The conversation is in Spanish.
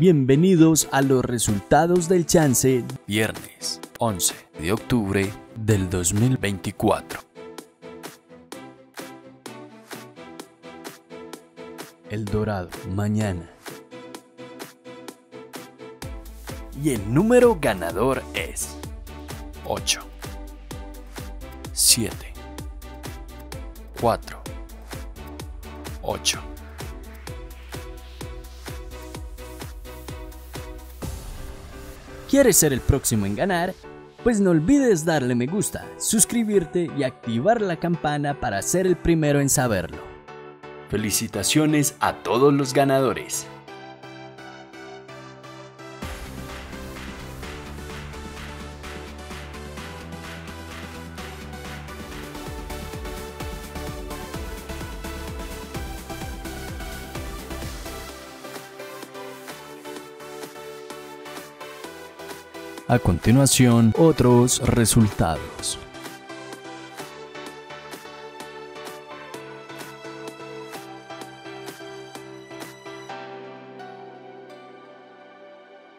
Bienvenidos a los resultados del chance viernes 11 de octubre del 2024. El Dorado mañana. Y el número ganador es 8, 7, 4, 8. ¿Quieres ser el próximo en ganar? Pues no olvides darle me gusta, suscribirte y activar la campana para ser el primero en saberlo. Felicitaciones a todos los ganadores. A continuación, otros resultados.